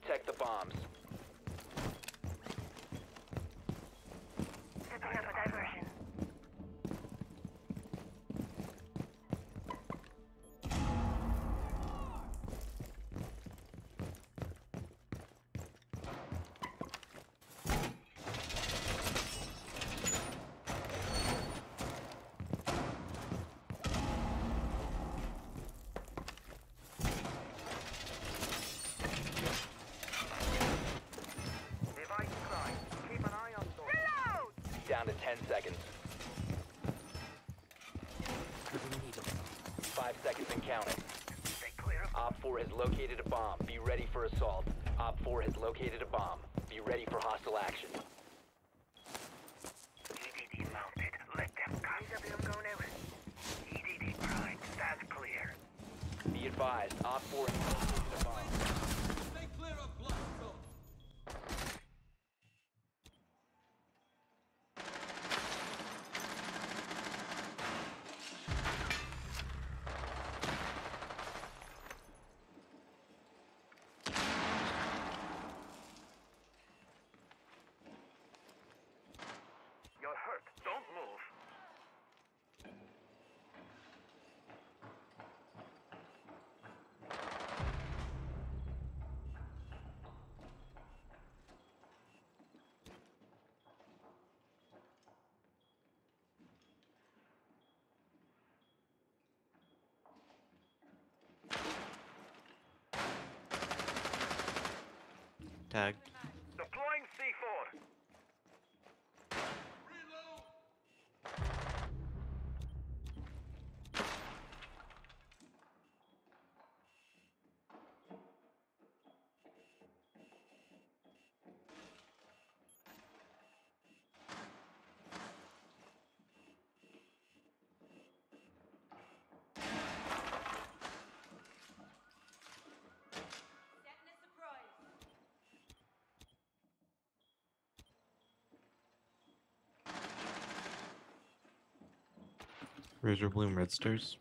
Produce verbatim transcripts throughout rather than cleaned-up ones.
Protect the bombs. Setting up a diversion. Down to ten seconds. Five seconds and counting. Op four has located a bomb. Be ready for assault. Op four has located a bomb. Be ready for hostile action. E D D mounted. Let them come. E W M going out. E D D prime. Stand clear. Be advised, Op four has located a bomb. Stay clear of blast zone. You're hurt. Don't move. Tagged. Deploying C four. Setting a surprise. Razor Bloom Red Stars.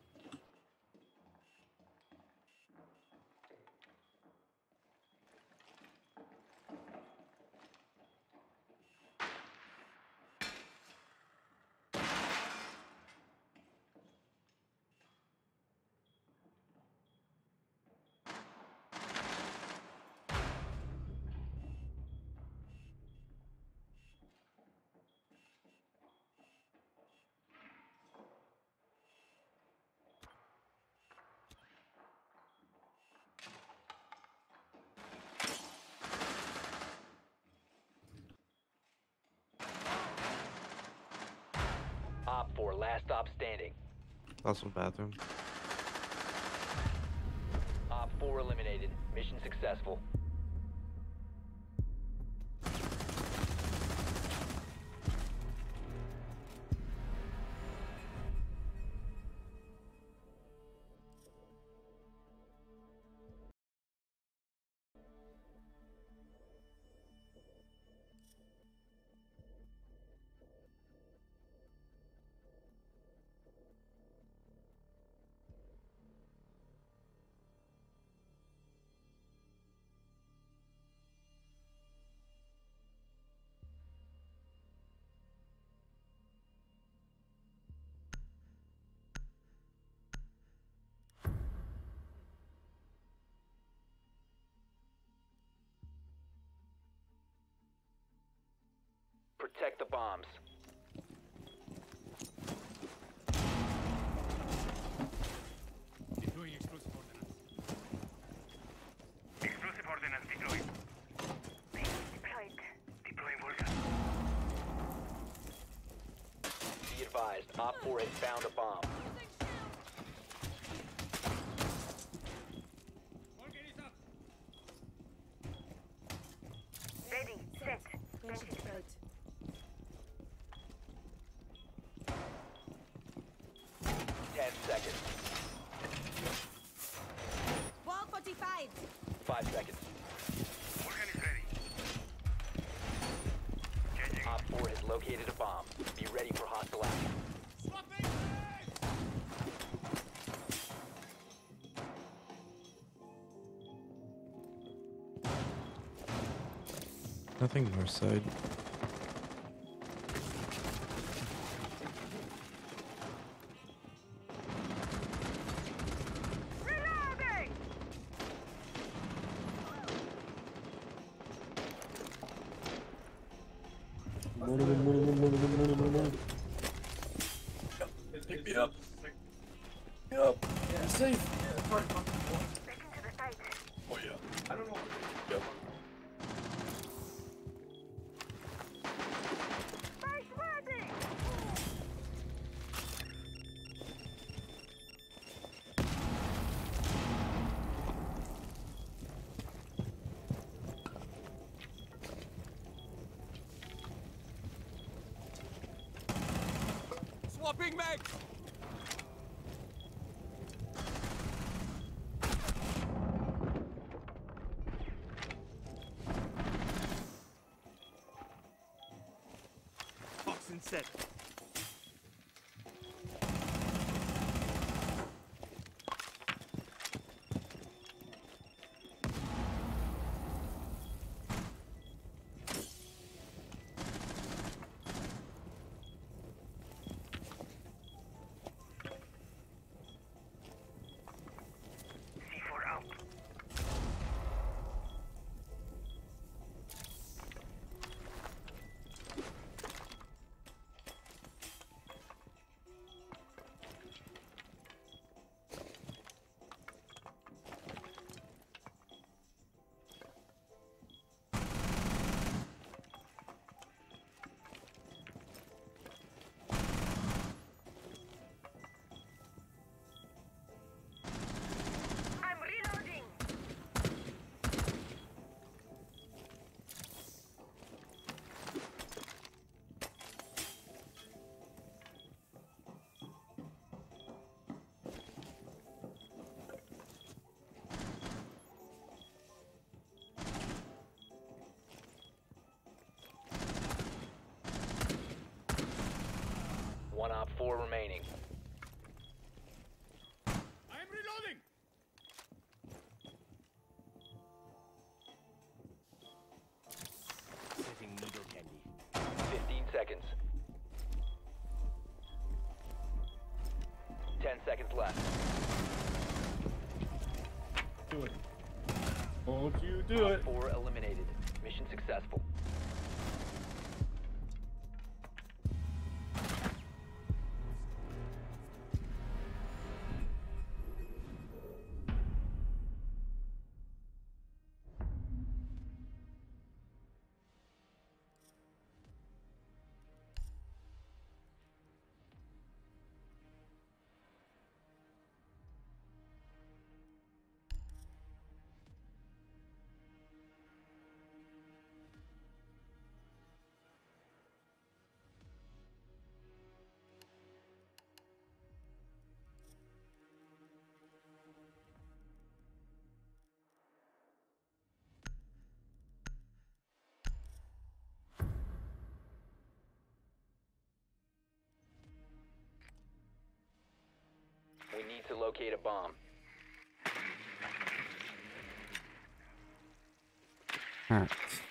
Op four, last stop standing. Also bathroom. Op four eliminated. Mission successful. Protect the bombs. Deploying explosive ordnance. Explosive ordnance deployed. Deployed. Deploying Vulcan. Be advised, Op four has found a bomb. Organ is up. Ready. Set. Launching deployed. Ten seconds. Wall forty-five. Five seconds. Vulcan is ready. Changing. Op four has located a bomb. Be ready for hostile action. Swapping legs! Nothing north side. Reloading! Pick me up. Pick me up. I'm safe. Back into the fight. Oh yeah. I don't know. Yep. Fight ready! Swapping mags! Toxin set. C four out. I'm reloading! One op four remaining. I am reloading! Setting needle candy. fifteen seconds. ten seconds left. Do it. Won't you do it? Four eliminated. Mission successful. We need to locate a bomb. Alright.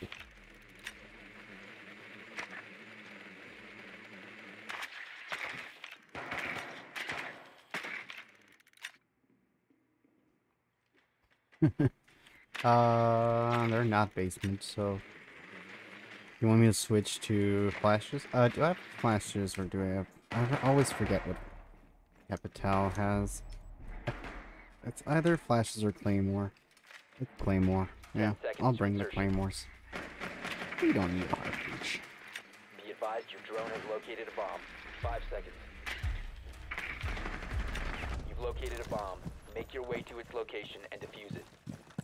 uh, they're not basement, so you want me to switch to flashes? Uh, do I have flashes or do I have? I always forget what Capital has. It's either flashes or claymore. It's claymore. Yeah, I'll bring the claymores. We don't need a hard reach. Be advised your drone has located a bomb. Five seconds. You've located a bomb. Make your way to its location and defuse it.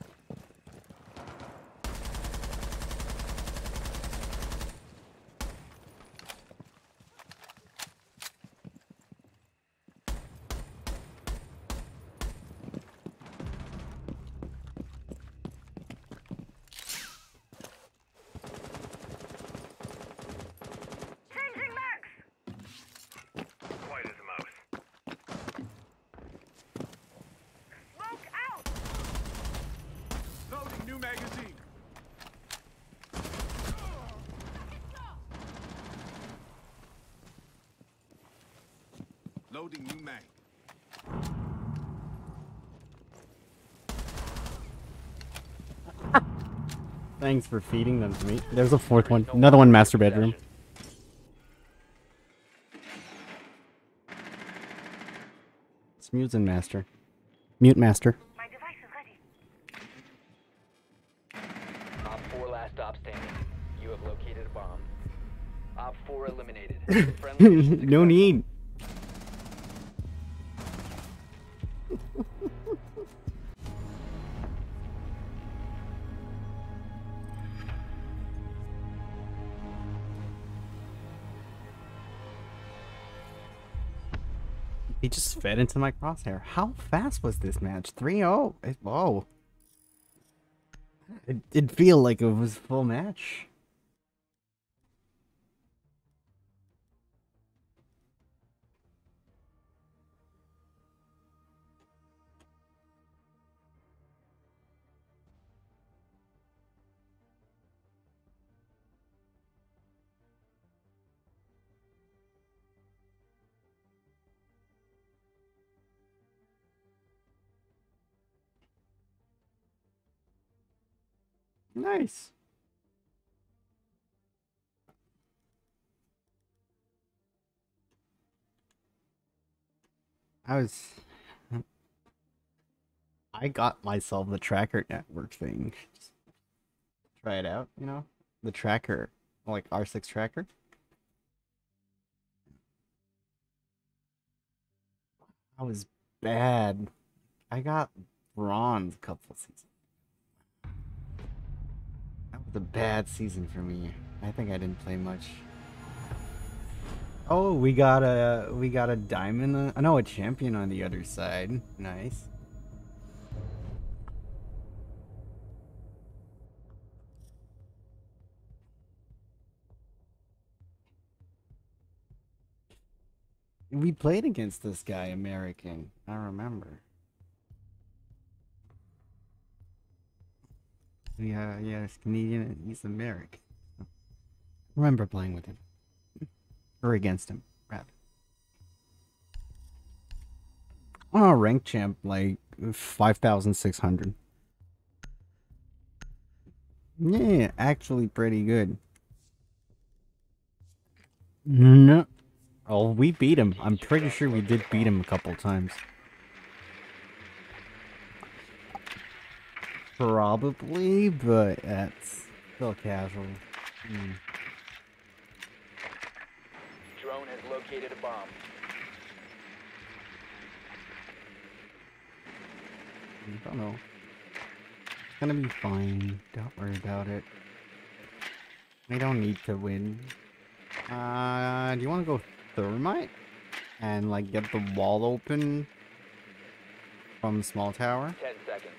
Changing mags! Quiet as a mouse. Smoke out! Loading new mag. Thanks for feeding them to me. There's a fourth one. Another one, master bedroom. It's mute and master. Mute master. My device is ready. Op four last stop standing. You have located a bomb. Op four eliminated. Friendly mission No successful. need. He just fed into my crosshair. How fast was this match? three oh. It, whoa. It did feel like it was a full match. Nice. I was... I got myself the tracker network thing. Just try it out, you know? The tracker, like R six tracker. I was bad. I got bronze a couple of seasons. That was a bad season for me. I think I didn't play much. Oh, we got a we got a diamond. Uh, no, a champion on the other side. Nice. We played against this guy, American. I remember. Yeah, yeah, he's Canadian and he's American. Remember playing with him. Or against him, rather. Oh, rank champ, like five thousand six hundred. Yeah, actually pretty good. No. Oh, we beat him. I'm pretty sure we did beat him a couple times. Probably, but that's still casual. Hmm. Drone has located a bomb. I don't know. It's gonna be fine. Don't worry about it. We don't need to win. Uh, do you want to go thermite? And, like, get the wall open from the small tower? Ten seconds.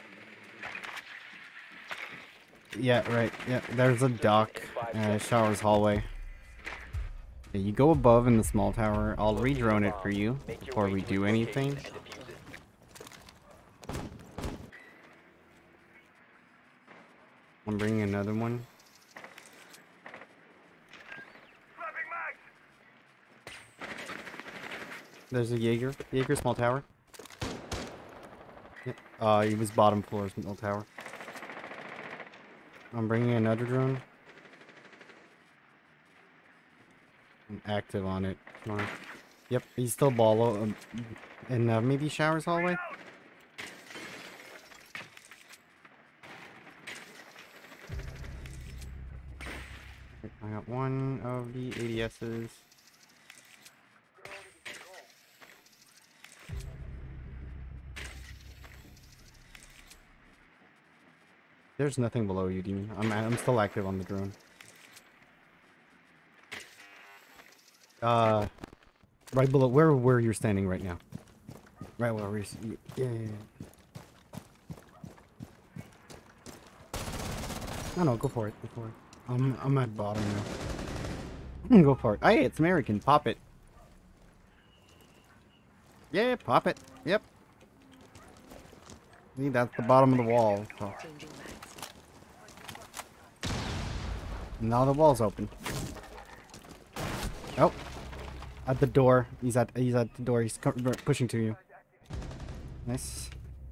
Yeah, right. Yeah, there's a dock. Uh, shower's hallway. Yeah, you go above in the small tower. I'll re-drone it for you before we do anything. I'm bringing another one. There's a Jaeger. Jaeger small tower. Yep. Uh, he was bottom floor small tower. I'm bringing another drone. I'm active on it. Come on. Yep, he's still ball um, and uh, maybe showers hallway. I got one of the A D Ss. There's nothing below you, Demon. I'm I'm still active on the drone. Uh, right below where where you're standing right now. Right where we're yeah, yeah, yeah. No, no, go for it. Go for it. I'm I'm at bottom now. Go for it. Hey, it's American. Pop it. Yeah, pop it. Yep. See, that's the bottom of the wall. So. Now the wall's open. Oh. At the door. He's at he's at the door. He's co- pushing to you. Nice.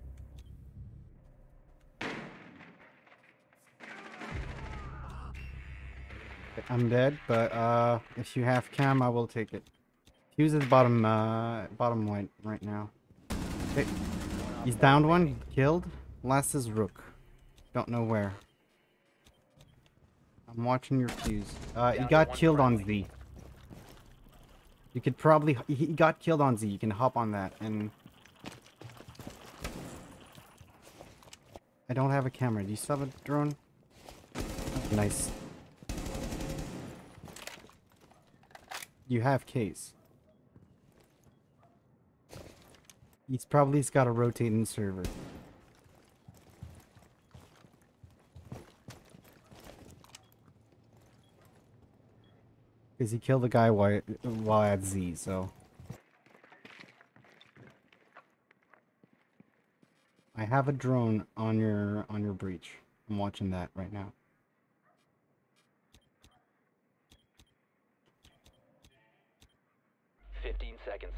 I'm dead, but uh, if you have cam, I will take it. Fuse is bottom, uh, bottom right right now. Okay. He's downed one, killed. Last is Rook. Don't know where. I'm watching your fuse. Uh, he got killed on Z. You could probably, he got killed on Z. You can hop on that and. I don't have a camera. Do you still have a drone? Nice. You have case. He's probably got a rotating server. Because he killed the guy while, while at Z, so. I have a drone on your on your breach. I'm watching that right now. Fifteen seconds.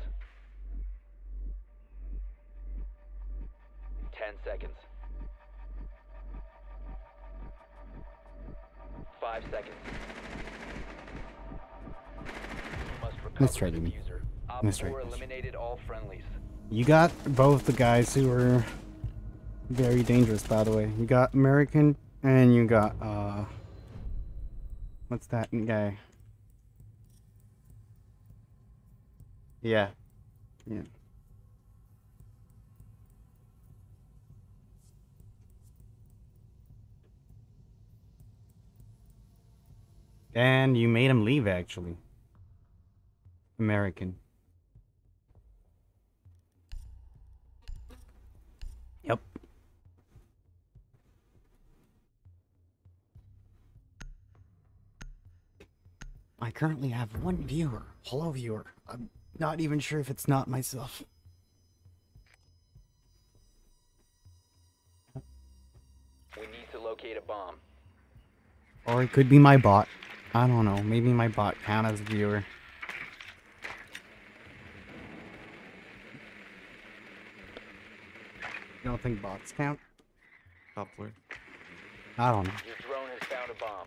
Ten seconds. Five seconds. You must recover Let's try the to me. diffuser. Op Let's try four this. eliminated all friendlies. You got both the guys who were very dangerous, by the way. You got American and you got uh what's that guy? Yeah. Yeah. And you made him leave, actually. American. Yep. I currently have one viewer. Hello, viewer. I'm not even sure if it's not myself. We need to locate a bomb. Or it could be my bot. I don't know. Maybe my bot count as a viewer. You don't think bots count? Top floor. I don't know. Your drone has found a bomb.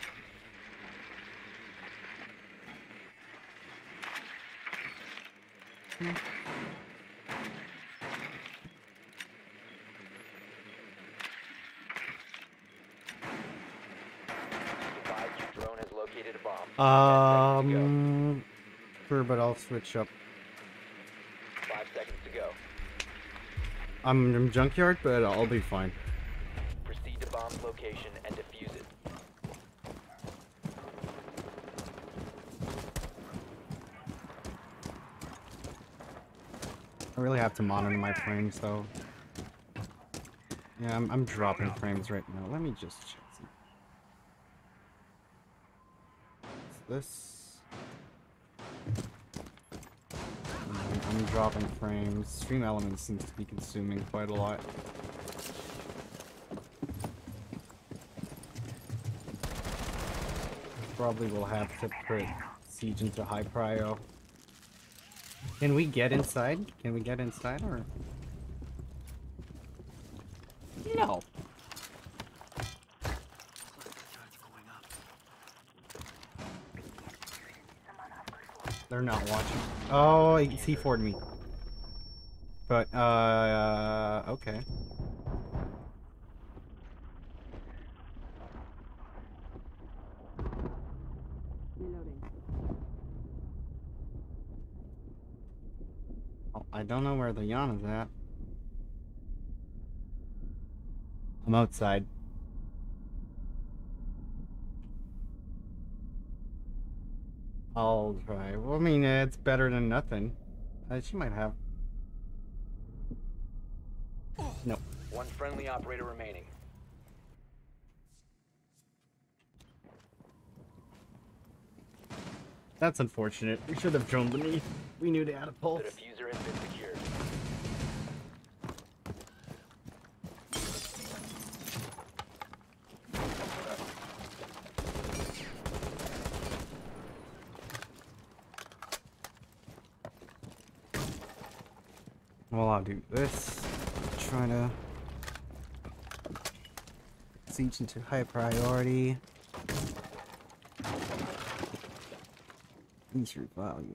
Advise your drone has located a bomb. Ten seconds to go. Um, sure, but I'll switch up. Five seconds to go. I'm in junkyard, but I'll be fine. Proceed to bomb's location and defuse it. I really have to monitor my frames, though. Yeah, I'm, I'm dropping frames right now. Let me just check. Some. This. I'm, I'm dropping frames. Stream Elements seems to be consuming quite a lot. Probably will have to put Siege into high prio. Can we get inside? Can we get inside or? No. They're not watching. Oh, he C four'd me. But, uh, okay. Oh, I don't know where the Yan is at. I'm outside. I'll try. Well, I mean, uh, it's better than nothing. Uh, she might have. No. One friendly operator remaining. That's unfortunate. We should have drone beneath. We knew they had a The pulse. diffuser has been secured. Well, I'll do this. Try to siege into high priority. Insert value.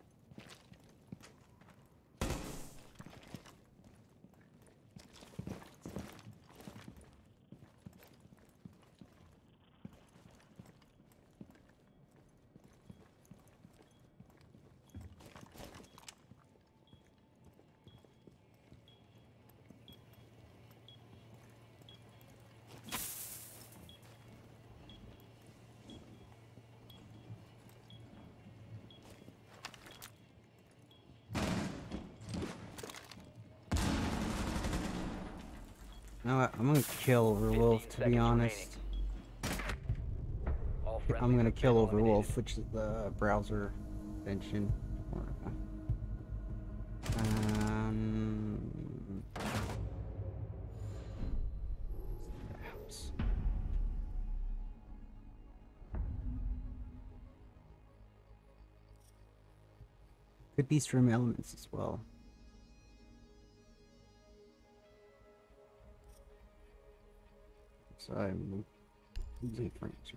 You know what? I'm gonna kill Overwolf, to be seconds honest. All I'm friendlies gonna have kill been Overwolf, eliminated. which is the browser extension. Um, could be stream elements as well. So I'm using furniture.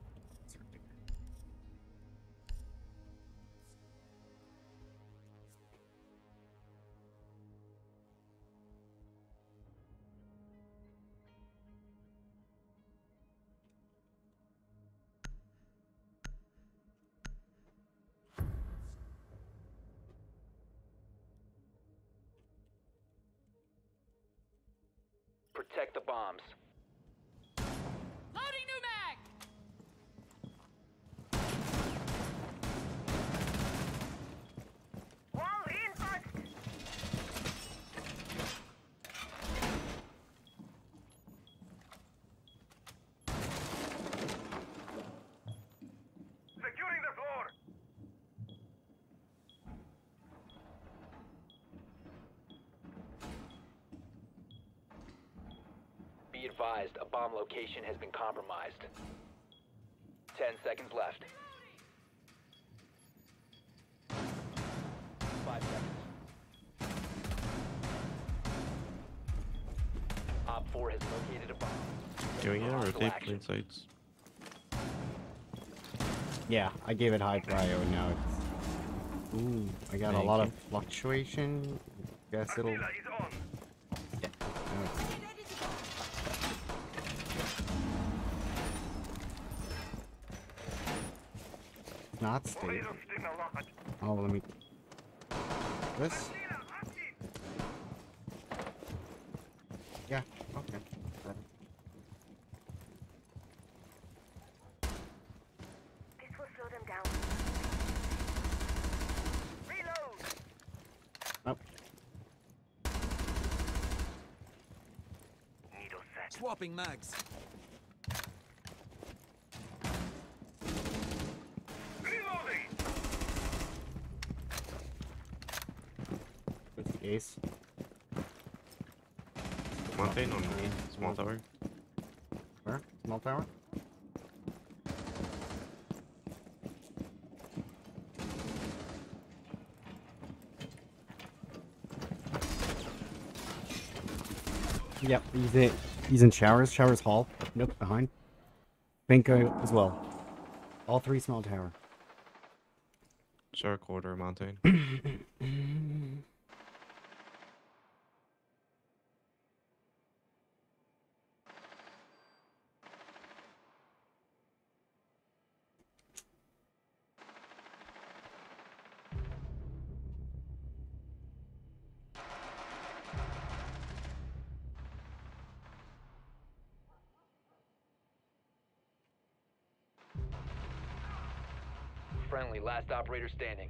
Protect the bombs. Loading new mag! Wall reinforced. Securing the floor. Be advised, a bomb location has been compromised. Ten seconds left. Five seconds. Op four has located a bomb. Doing it, Hostile rotate action. plain sights. Yeah, I gave it high prio, now it's... Ooh, I got Thank a lot you. of fluctuation. Guess it'll... Attila is on. Yeah. now it's- Get ready to go! Not stable. وليد in a lot. Oh, let me... This? Yeah, okay. This will slow them down. Reload. Nope. Needle set. Swapping mags. Reloading. What's the ace? Mountain on me. Small tower. Where? Small tower? Yep, he's in, he's in showers. Showers hall. Nope, behind. Benko as well. All three small tower. Shark quarter mountain. Friendly, last operator standing.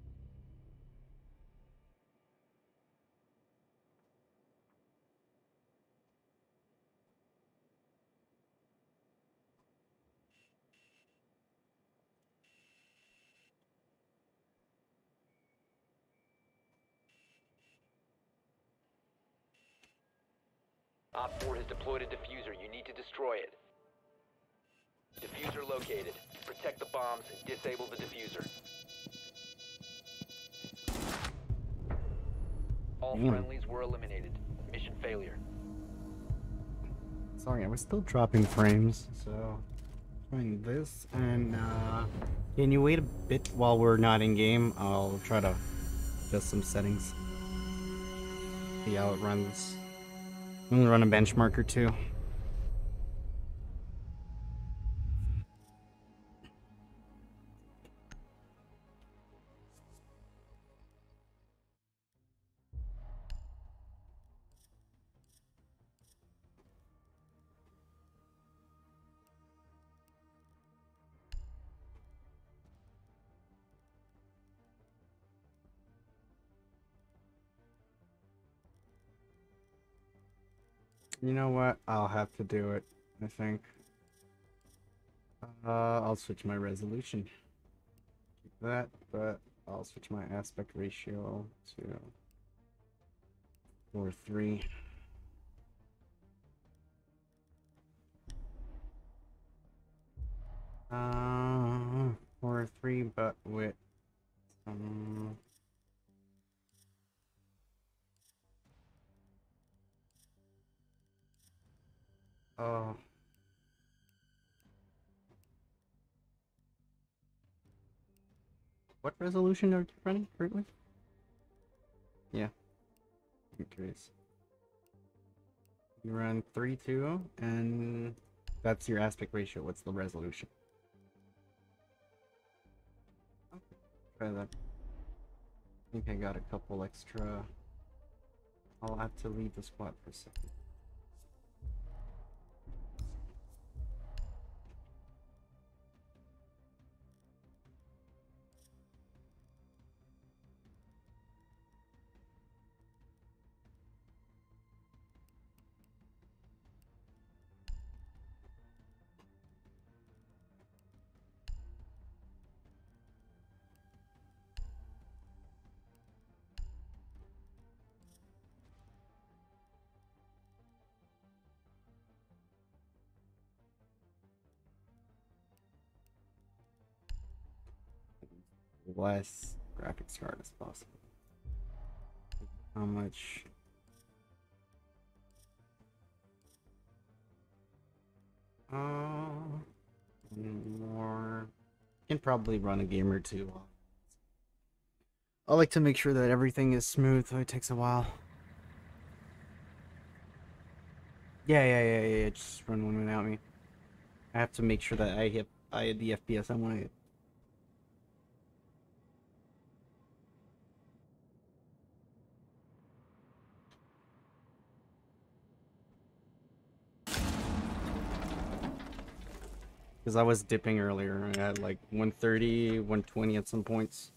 Op four has deployed a diffuser. You need to destroy it. Diffuser located. Protect the bombs and disable the diffuser. All Damn. friendlies were eliminated. Mission failure. Sorry, I was still dropping frames, so trying this and uh can you wait a bit while we're not in game? I'll try to adjust some settings. See how it runs. I'm gonna run a benchmark or two. You know what? I'll have to do it, I think. Uh, I'll switch my resolution. Keep that, but I'll switch my aspect ratio to four three. Uh, four three, but with some... Oh. What resolution are you running currently? Yeah. I'm curious. You run three two, and that's your aspect ratio. What's the resolution? Okay, try that. I think I got a couple extra. I'll have to leave the squad for a second. Less graphics card as possible. How much? Uh, more. Can probably run a game or two. I like to make sure that everything is smooth, so it takes a while. Yeah, yeah, yeah, yeah. yeah. Just run one without me. I have to make sure that I hit I hit the F P S I want to hit. Because I was dipping earlier. I had like one thirty, one twenty at some points.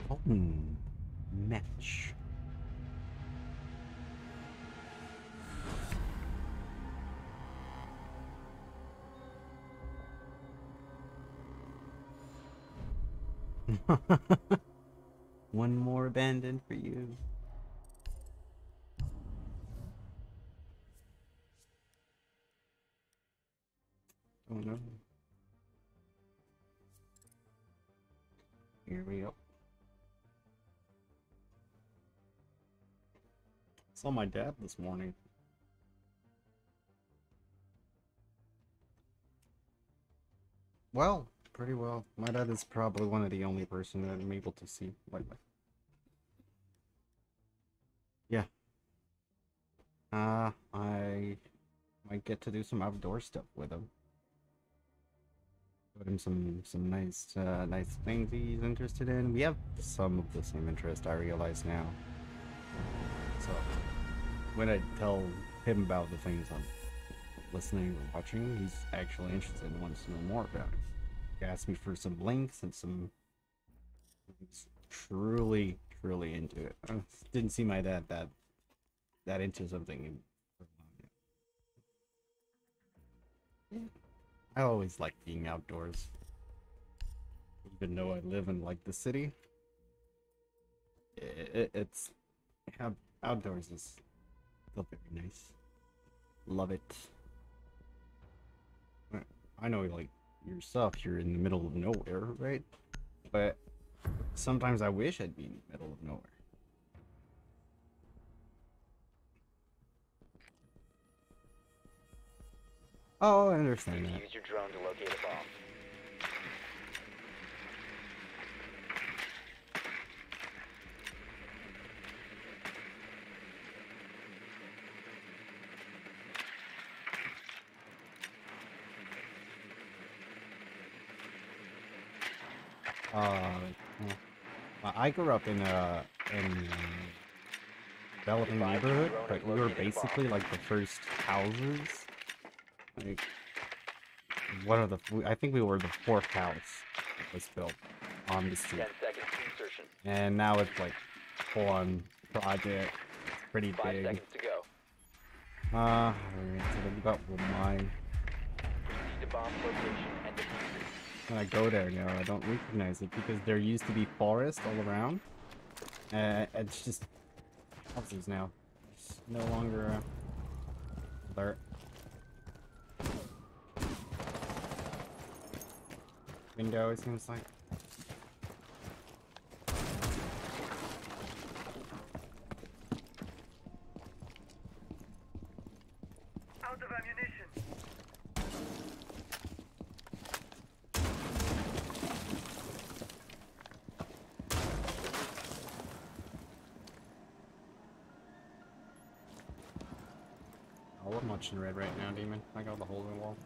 Oh, hmm. Match. One more abandoned for you. Oh no. Here we go. Saw my dad this morning. Well, pretty well. My dad is probably one of the only person that I'm able to see lately. Yeah. Uh, I might get to do some outdoor stuff with him. Put him some some nice uh, nice things he's interested in. We have some of the same interest, I realize now. So when I tell him about the things I'm listening or watching, he's actually interested and wants to know more about it. He asked me for some links and some. He's truly, truly into it. I didn't see my dad that that into something. Yeah. I always like being outdoors, even though I live in like the city. It, it, it's yeah, outdoors is still very nice. Love it. I know, like yourself, you're in the middle of nowhere, right? But sometimes I wish I'd be in the middle of nowhere. Oh, I understand that. Use your drone to locate a bomb. Uh, well, I grew up in a in a developing neighborhood, but we were basically like the first houses. Like one of the, I think we were the fourth house that was built on the street. Ten seconds to insertion. And now it's like full on project. It's pretty Five big. seconds to go. Uh, alright, so then we got mine. Proceed to bomb location and defuse it. When I go there now, I don't recognize it because there used to be forest all around. Uh, it's just houses now. It's no longer uh, alert. Window, it seems like. Out of ammunition. Oh, I'm watching red right now, Demon. I got the hole in the wall.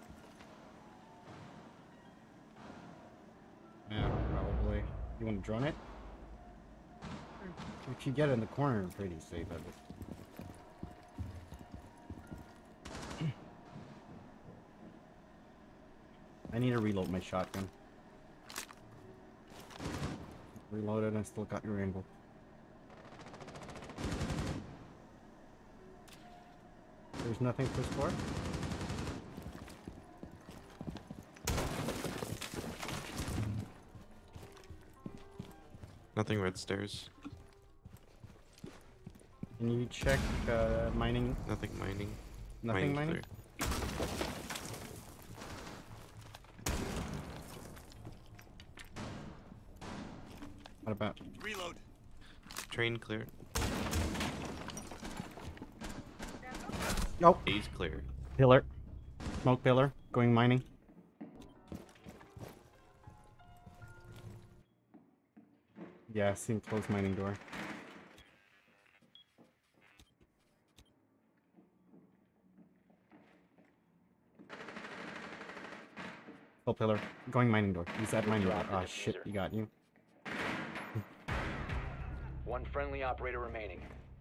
Yeah, probably. You want to drone it? If you get in the corner, you're pretty safe at it. I need to reload my shotgun. Reloaded, I still got your angle. There's nothing to score? Nothing red stairs. Can you check uh, mining? Nothing mining. Nothing Mining's mining? clear. What about? Reload. Train clear. Nope. A's clear. Pillar. Smoke pillar. Going mining. Yeah, seen closed mining door. Full pillar. Going mining door. Use that mining door. Drop the Ah, shit, diffuser. you got you. One friendly operator remaining.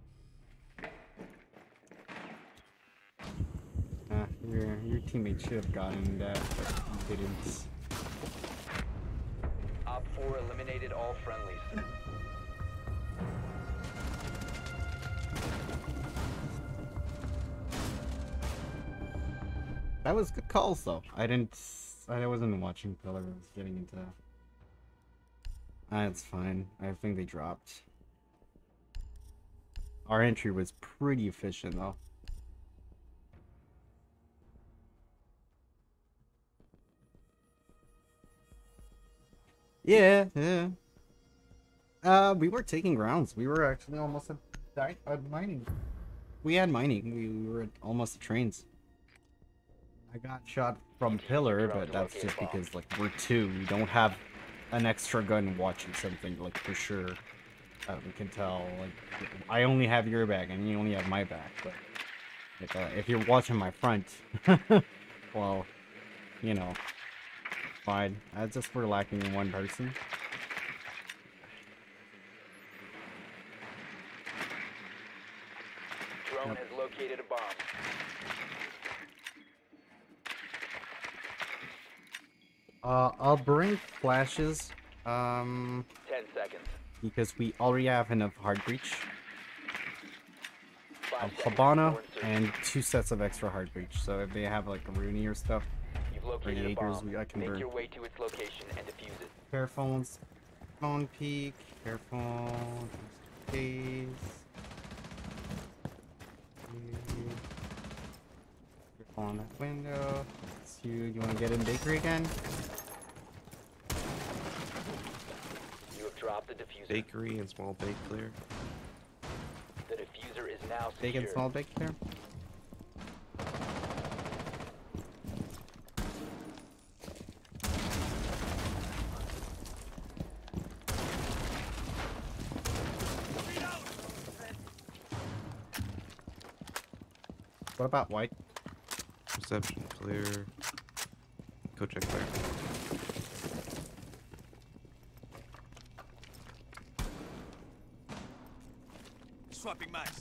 Uh, your your teammate should have gotten that, but he didn't. Op four eliminated all friendlies. That was good calls though. I didn't. I wasn't watching Pillar. I was getting into. Ah, it's fine. I think they dropped. Our entry was pretty efficient though. Yeah, yeah. Uh, we were taking grounds. We were actually almost at, di- at mining. We had mining. We, we were at almost at trains. I got shot from Pillar, but that's just because like we're two. We don't have an extra gun watching something like for sure. Uh, we can tell. Like I only have your back, and you only have my back. But like, uh, if you're watching my front, well, you know, fine. I just we're lacking in one person. Drone Yep. has located a bomb. Uh, I'll bring flashes. Um, Ten seconds. because we already have enough hard breach. Five Of seconds Habana before insertion. and two sets of extra hard breach. So if they have like a Rooney or stuff, You've located a Jaegers, bomb. we- I can Make burn. your way to its location and defuse it. careful on phone peek, careful, just in case. Careful on that window. It's you. You want to get in bakery again? You have dropped the diffuser. Bakery and small bake clear. The diffuser is now Bake secure. and small bake there. What about white? Reception clear. Go check there. Swapping mags.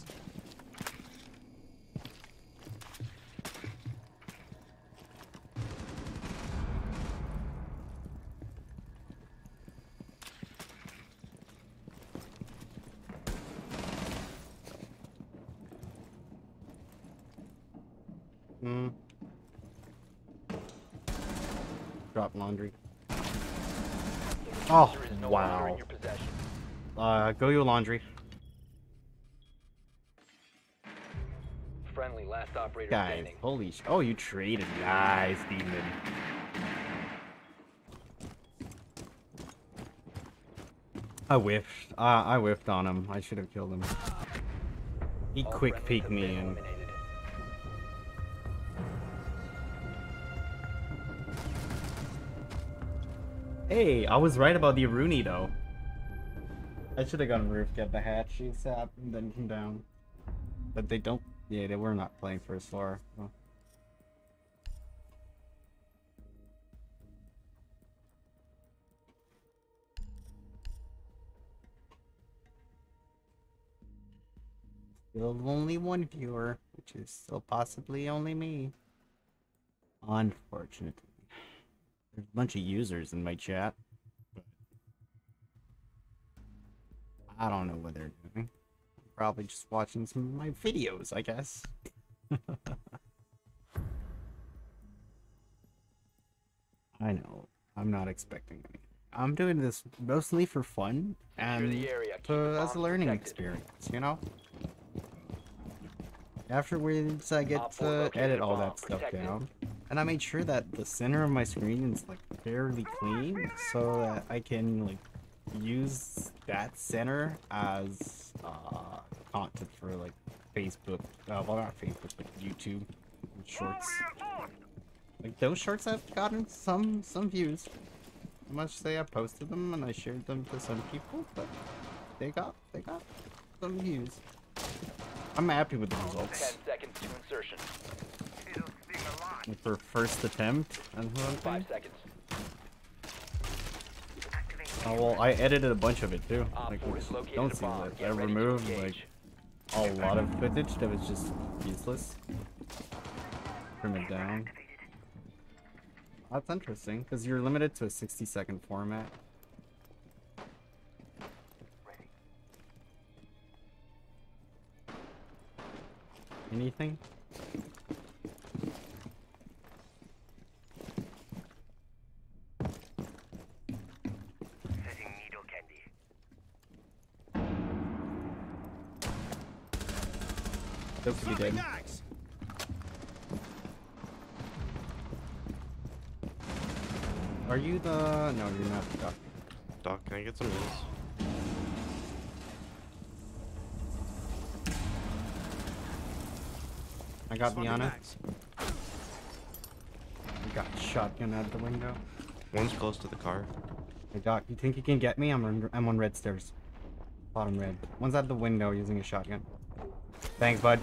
Hmm. Drop laundry. The Oh, diffuser is no longer wow. in your possession. Uh, go your laundry. Friendly, last operator Guys, standing. holy sh- oh, you traded. Nice, Demon. I whiffed. Uh, I whiffed on him. I should have killed him. He All quick friendlies peeked have me been and... eliminated. Hey, I was right about the Rooney though. I should have gone roof, get the hatch, ASAP, and then come down. But they don't. Yeah, they were not playing first floor. So. Still only one viewer, which is still possibly only me. Unfortunately. There's a bunch of users in my chat. But I don't know what they're doing. Probably just watching some of my videos, I guess. I know. I'm not expecting any. I'm doing this mostly for fun Secure and the area. Keep to, the as a bombs learning protected. experience, you know? Afterwards, I get Op four to located edit a all bomb. that stuff Protect it. down. And I made sure that the center of my screen is like fairly clean so that I can like use that center as uh, content for like Facebook, uh, well not Facebook, but YouTube shorts. Like those shorts have gotten some some views. I must say I posted them and I shared them to some people, but they got they got some views. I'm happy with the results. Ten seconds to insertion. It'll sting a lot. Like, for first attempt and Five something. seconds. Activate. Oh well, I edited a bunch of it too. Op Like, four has located don't a see bomb. that. Get I ready to removed like engage. a lot of footage that was just useless. Trim it down. That's interesting because you're limited to a sixty second format. anything? Setting needle candy. Dope to be dead. Mags. Are you the... No, you're not the doc. Doc, can I get some of these? I got Swapping Diana. mags. I got shotgun out the window. One's close to the car. Hey Doc, you think you can get me? I'm on, I'm on red stairs. Bottom red. One's out the window using a shotgun. Thanks, bud.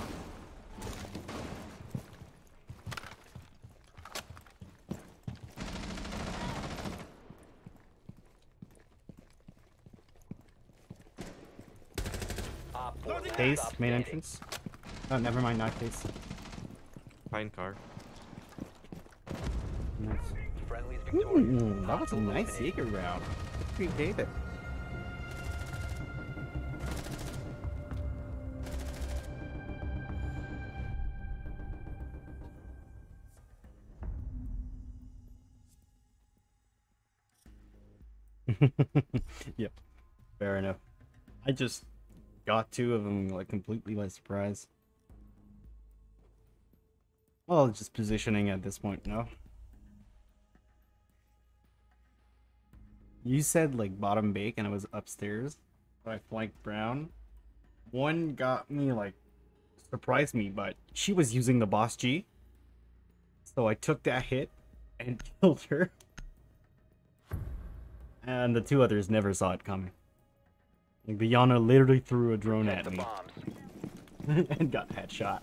Op four last Case, stop main standing. entrance. Oh, never mind, not case. Fine car. Nice. Friendly's victorious. Ooh, that was a Hostile nice eliminated. Jaeger round. Pretty David. Yep, fair enough. I just got two of them like completely by surprise. Well, just positioning at this point, no. You said like bottom bake and I was upstairs. So I flanked Brown. One got me like surprised me, but she was using the boss G. So I took that hit and killed her. And the two others never saw it coming. Like the Yana literally threw a drone Protect at the me bombs. and got headshot.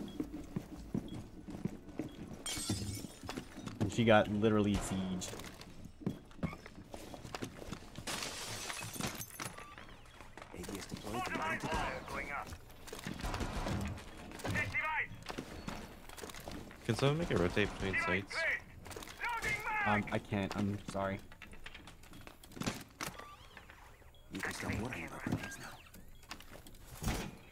And she got literally sieged. A D S deployed. Fortified fire going up. Set device. Can someone make it rotate between Device sites? placed. Loading mag. Um, I can't. I'm sorry. You can stop worrying about grenades now.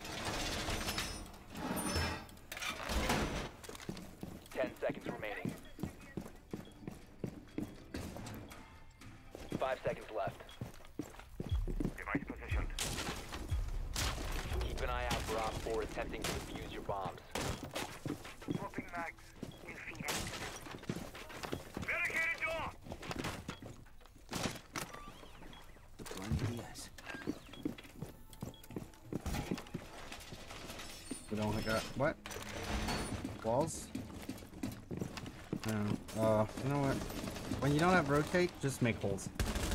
Ten seconds remaining. Five seconds left. Device positioned. Keep an eye out for Op four attempting to defuse your bombs. Swapping mags. New feed active. Barricaded door. Deploying A D S. We don't got what? Walls? No. Uh, you know what? When you don't have rotate, just make holes.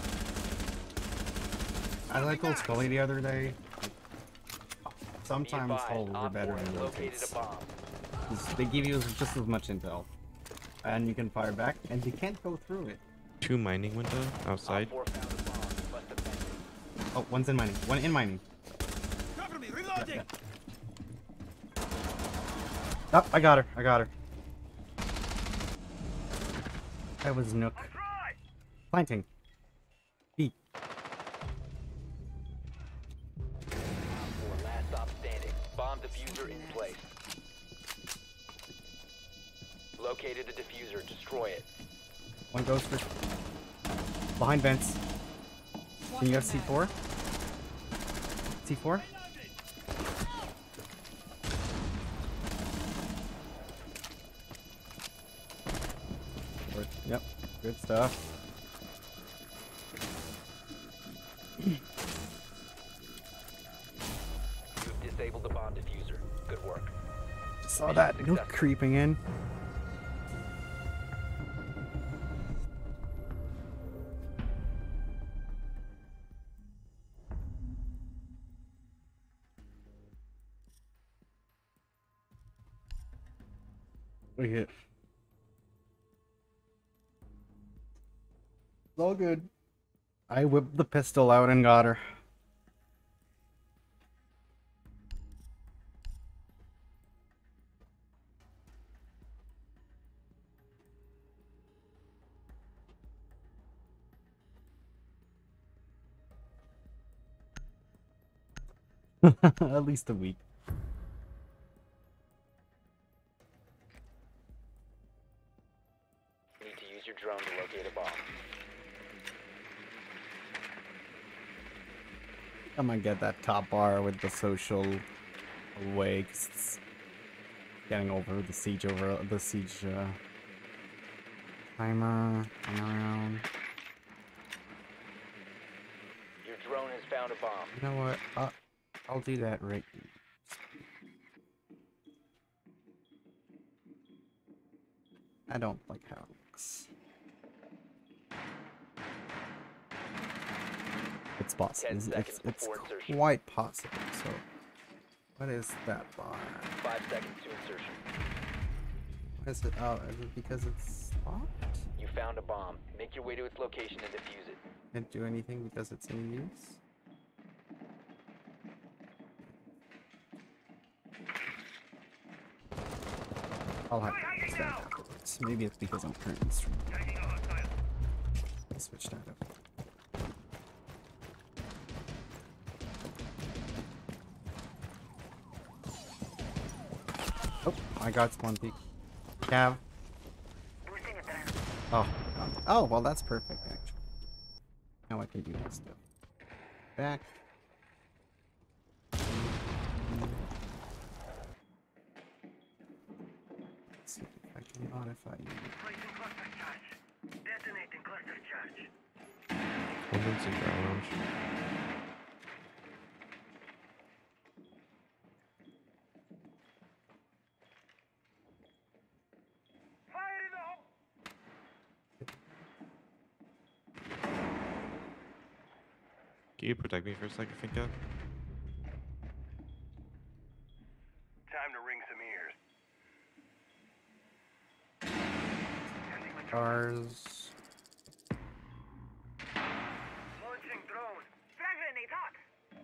I like old Scully the other day. Be Sometimes advised, holes are Op better four has than located rotates. a bomb. 'Cause they give you just as much intel. And you can fire back, and you can't go through it. Two mining window outside. Op four found a bomb. You must defend it. Oh, one's in mining. One in mining. Cover me, reloading. Oh, I got her. I got her. That was Nook. Try. Planting. B. Four last stop standing. Bomb diffuser in place. Located the diffuser. Destroy it. One goes for... Behind vents. Can you have C four? C four? Yep, good stuff. You've disabled the bomb diffuser. Good work. Saw that Nook creeping in. We hit. It's all good. I whipped the pistol out and got her. At least a week. use your drone to locate a bomb. I'm gonna get that top bar with the social away 'cause it's getting over the siege over the siege uh, timer on around. Your drone has found a bomb. You know what? Uh, I'll do that right. I don't like how it looks. It's possible. Ten It's, seconds it's, it's before insertion. quite possible. So, what is that bar? Five seconds to insertion. What is it? Oh, is it because it's locked? You found a bomb. Make your way to its location and defuse it. Can't do anything because it's in use. I'll have to fix that afterwards. Maybe it's because I'm currently streaming. Taking a hostile. I'll switch that up. Oh, I got spawn peak. Cav. Boosting it down. Oh, God. Oh, well, that's perfect, actually. Now I can do this stuff. Back. Let's see if I can modify you. Placing cluster charge. Detonating cluster charge. Women's and ground launch. Fire in the hole! Can you protect me for a second, Finka? Time to ring some ears. Cars. Launching drone. Frag grenade hot.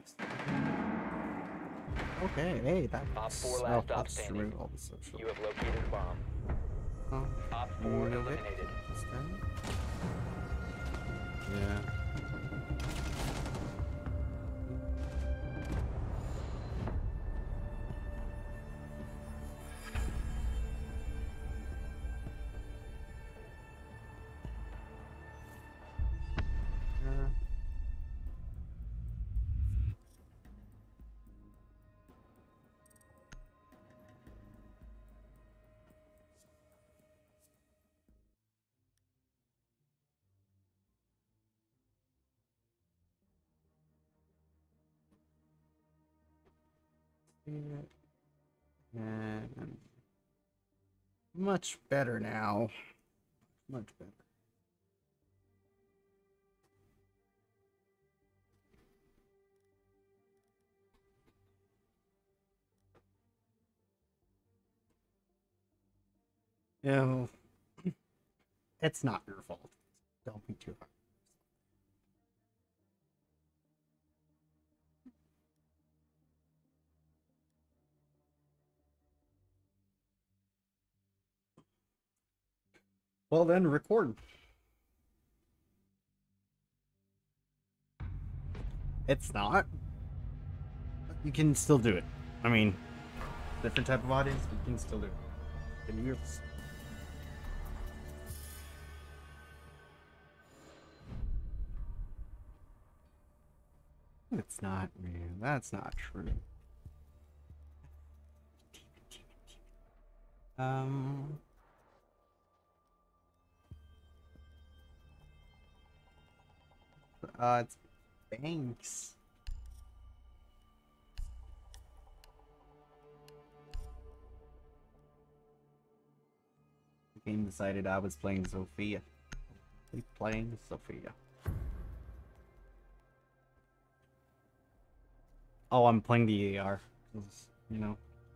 Okay, hey, that Op was... four Oh, last stop let's standing. remove all the social. You have located a bomb. Oh, Op four remove it. eliminated. Instead. Yeah. Uh, And much better now. Much better. No, it's not your fault. Don't be too hard. Well then, record. It's not. You can still do it. I mean, different type of audience, but you can still do it. Can you? It's not, man. That's not true. Um. Uh, it's Banks. The game decided I was playing Sophia. We playing Sophia. Oh, I'm playing the A R. 'Cause, you know.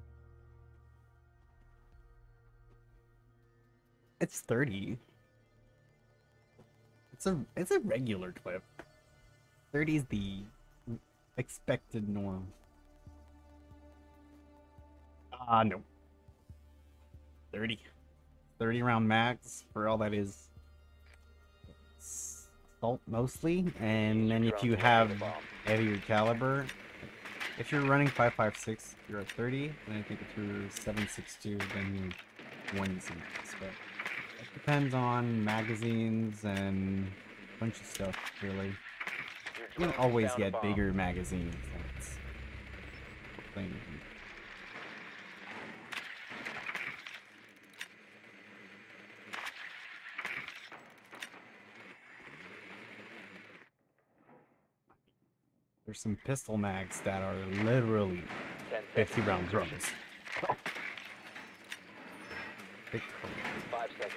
It's thirty. It's a it's a regular clip. thirty is the expected norm. Ah, uh, no. thirty. thirty round max for all that is. Assault mostly, and then if you have heavier caliber, if you're running five five six, you're at thirty, and I think if you're seven six two, then you're one easy max, but Depends on magazines and a bunch of stuff, really. Your You drone can always found a get bomb. bigger magazines. That's the thing. There's some pistol mags that are literally Ten fifty seconds. round drums. Big hole. Five seconds.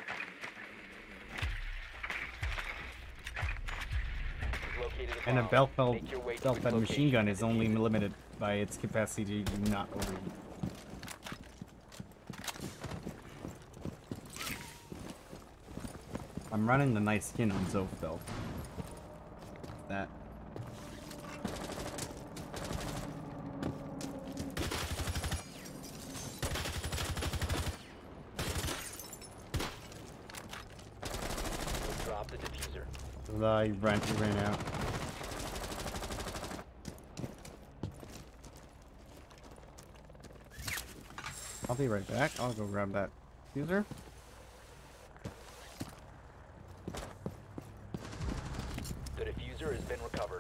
You've located a And a bomb. bell-fed Make your way to bell-fed its machine gun is location. only limited by its capacity to not overheat. I'm running the nice skin on Zof though. That. Drop the diffuser. I ran, ran out. I'll be right back. I'll go grab that user. The diffuser has been recovered.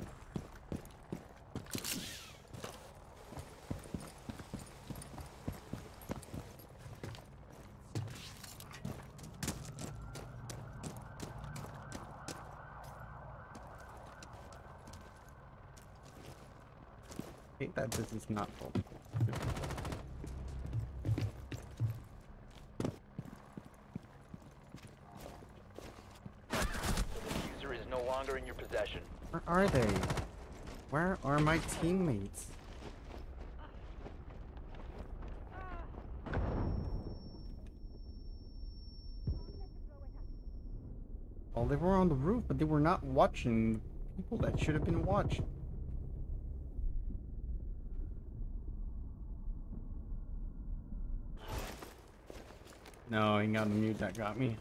Hate that this is not full. The diffuser is no longer in your possession. Where are they? Where are my teammates? Well, they were on the roof, but they were not watching the people that should have been watching. No, he got the mute that got me.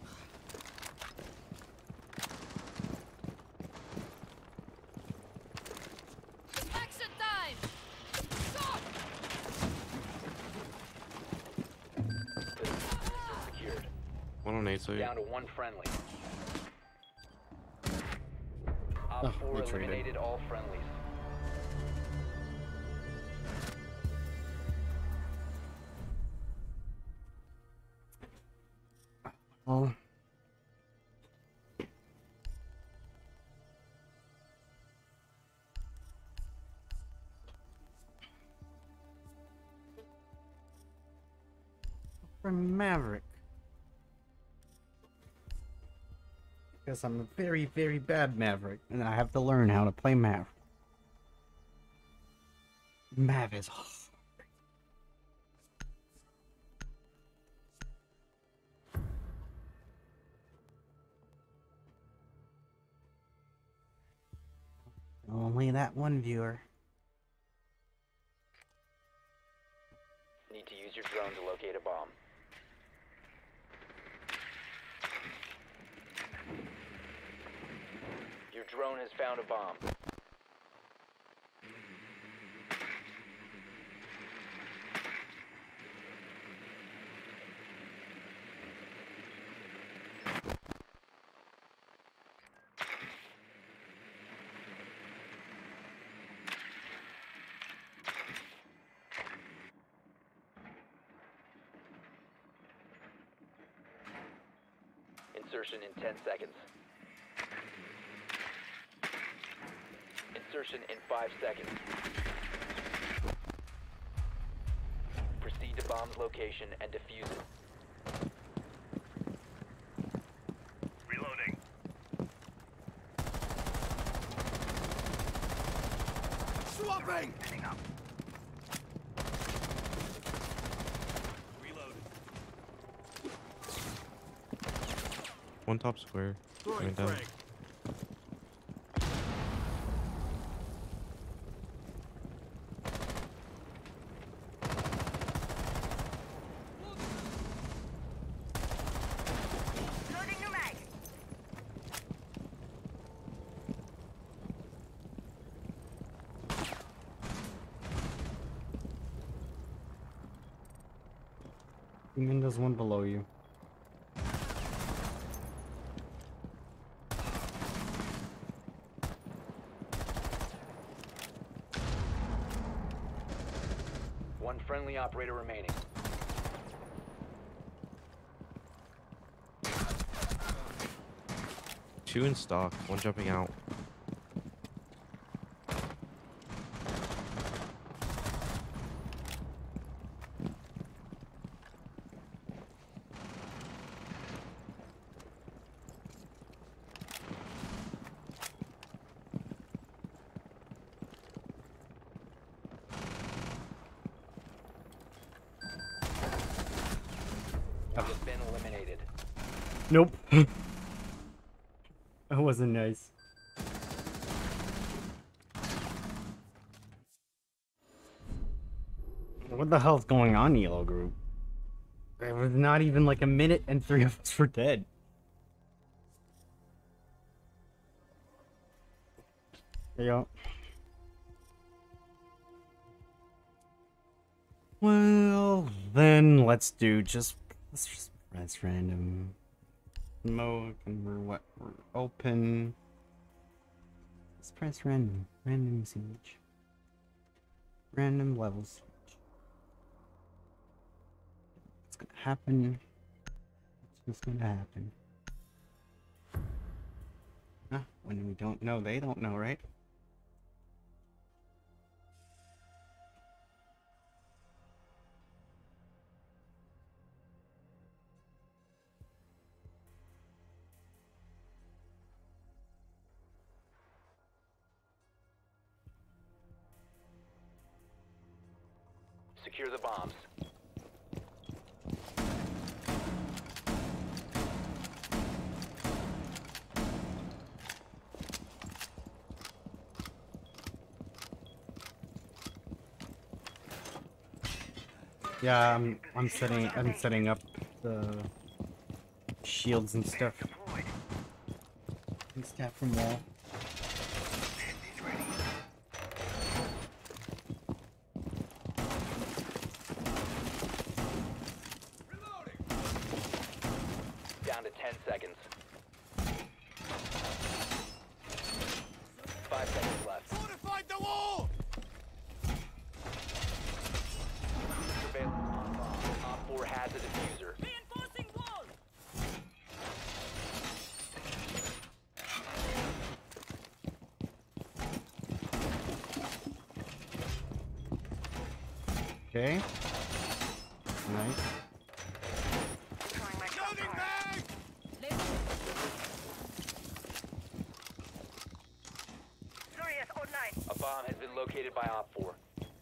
Exit time! Stop! The diffuser is secured. One on eight, so Down to one friendly. Op Oh, four we traded. eliminated all friendlies. Oh. For Maverick. Because I'm a very, very bad Maverick, and I have to learn how to play Mav. Mav is hard. Only that one viewer. Need to use your drone to locate a bomb. Your drone has found a bomb. Insertion in ten seconds. Insertion in five seconds. Proceed to bomb's location and defuse it. Reloading. Swapping! Heading up. one top square. Coming down. Loading new mag! And then there's one below you. operator remaining. Two in stock, one jumping out. You've been eliminated. Nope. That wasn't nice. What the hell's going on, Yellow Group? It was not even like a minute and three of us were dead. There you go. Well, then let's do just let's just press random mode and we're what we're open. Let's press random, random siege, random levels. What's gonna happen? What's gonna happen? Huh? When we don't know, they don't know, right? Secure the bombs. Yeah, I'm I'm setting I'm setting up the shields and stuff. And stuff from wall. Down to ten seconds. Five seconds left. Fortified the wall! Surveillance on bomb. Op four has a diffuser. Reinforcing wall! Okay. Nice. Throwing my Loading fire. mag! Glorious online. A bomb has been located by Op four.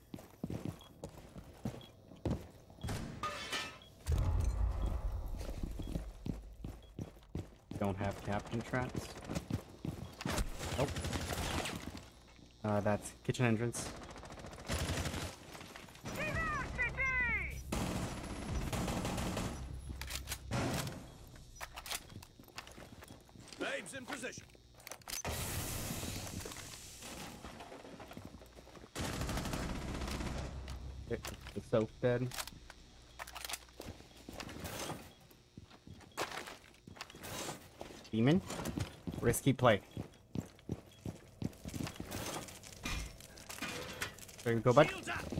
Don't have captain traps. Nope. Uh, that's kitchen entrance. Babes in position. Okay, the soap dead. Demon. Risky play. There you go, bud. Shields up!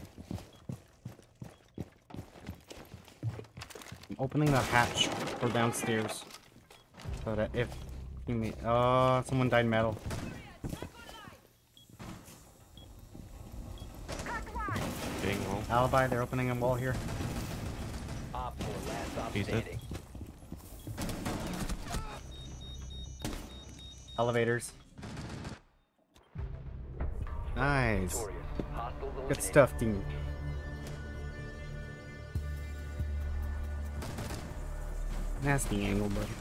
I'm opening the hatch for downstairs. So that if you meet. Oh, someone died metal. Getting wall. Alibi, they're opening a wall here. Op four last stop He's dead. standing. Elevators. Nice. Victorious. Hostiles Good eliminated. stuff, team. Nasty angle, buddy.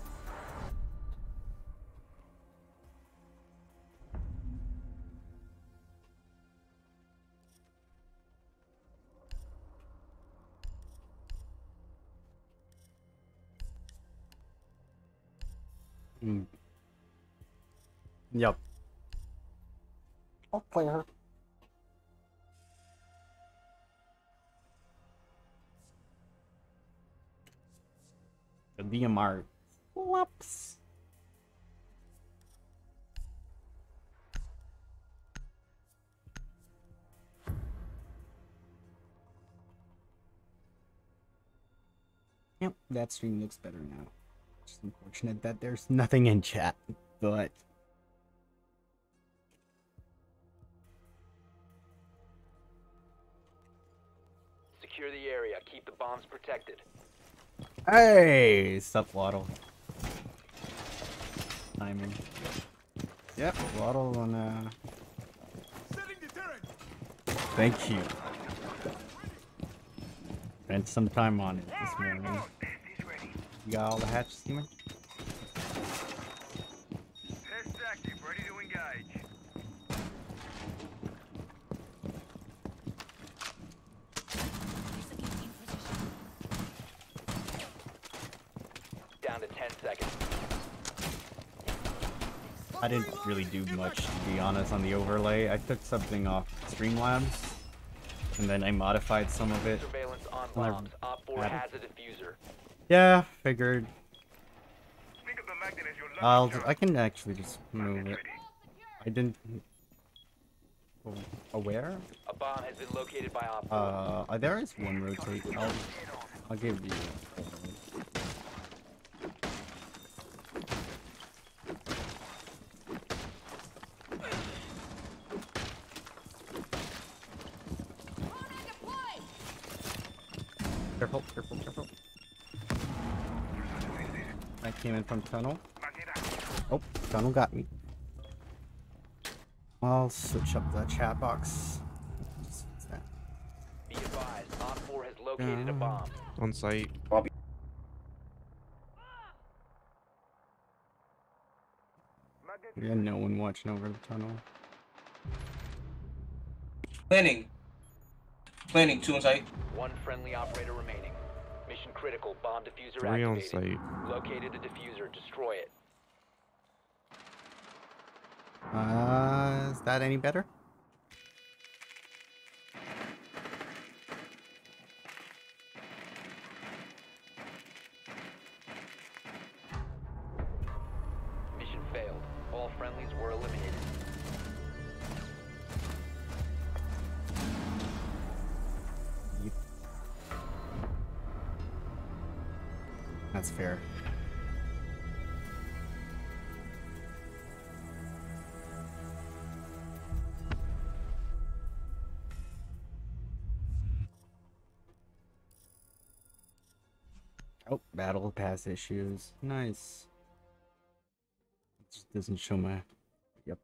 Mm. Yep. I'll clear her. The D M R. Whoops. Yep, that stream looks better now. It's unfortunate that there's nothing in chat, but Secure the area. Keep the bombs protected. hey, sup, Waddle. Timing. Yep, Waddle on uh. Setting deterrent. Thank you. Spent some time on it this morning. He's ready. You got all the hatches, Steamer? Test active, ready to engage. Down to ten seconds. I didn't really do much, to be honest, on the overlay. I took something off Streamlabs, and then I modified some of it. Surveillance on Well, I bombs. Op four added- has a diffuser. Yeah, figured. Think of the magnet as your lucky I'll. charm. I can actually just move Magnet's it. ready. I didn't. Oh, aware? A bomb has been located by Op four. Uh, there is one rotate. I'll. I'll give you. Careful, careful, careful. I came in from tunnel. Magnet active. Oh, tunnel got me. I'll switch up the chat box. Just fix that. Be advised, Op four has located a bomb. On site. Magnet We had no one watching over the tunnel. Planning. Planning, two on site. One friendly operator remaining. Mission critical. Bomb diffuser Three on activated. site. Located the diffuser. Destroy it. Uh, is that any better? Mission failed. All friendlies were eliminated. Yep. That's fair. Oh, battle pass issues. Nice. It just doesn't show my. Yep.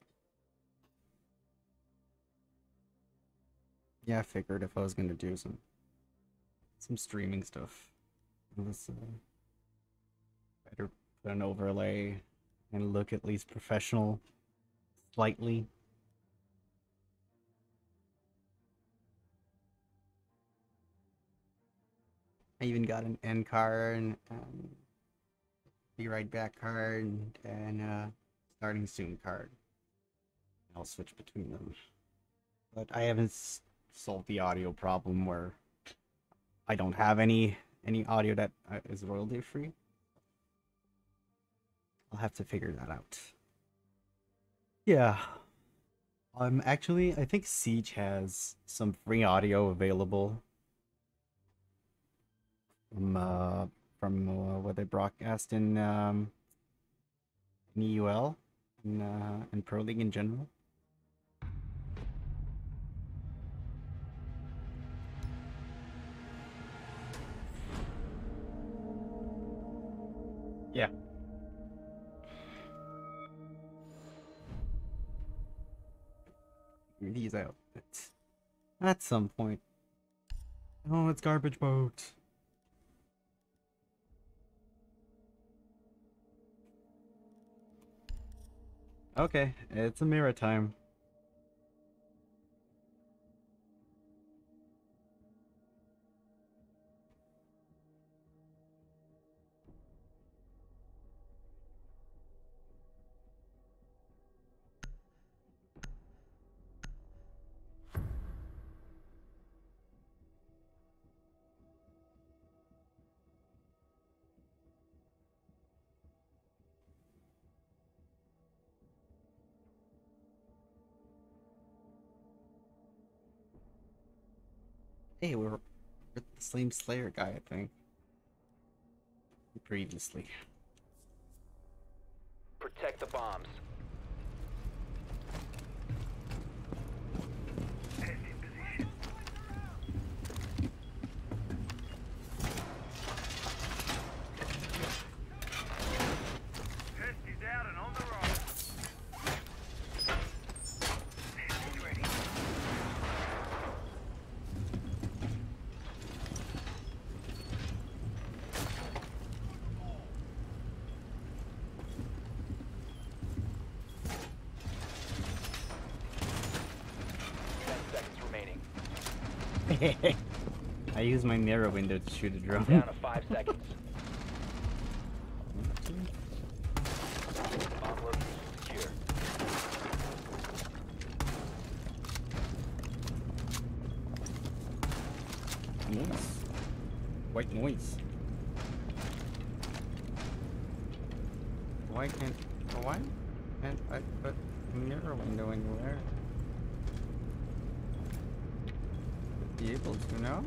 Yeah, I figured if I was gonna do some some streaming stuff, let's uh, better put an overlay and look at least professional, slightly. I even got an end card and um, be right back card and uh, starting soon card. I'll switch between them. But I haven't s solved the audio problem where I don't have any any audio that uh, is royalty free. I'll have to figure that out. Yeah. Um. Actually, I think Siege has some free audio available. From uh, from uh, what they broadcast in um, in E U L and uh, and Pro League in general. Yeah. These out at, at some point. Oh, it's garbage boat. Okay, it's a mirror time. Hey, we're with the same Slayer guy, I think. previously. Protect the bombs. Test in position. Test is out and on the roll. Test is ready. Ten seconds remaining. I use my mirror window to shoot a drone. Down to five seconds. Bomb location secure. Noise. White noise. Why can't... Why can't I put a mirror window anywhere? Be able to, no?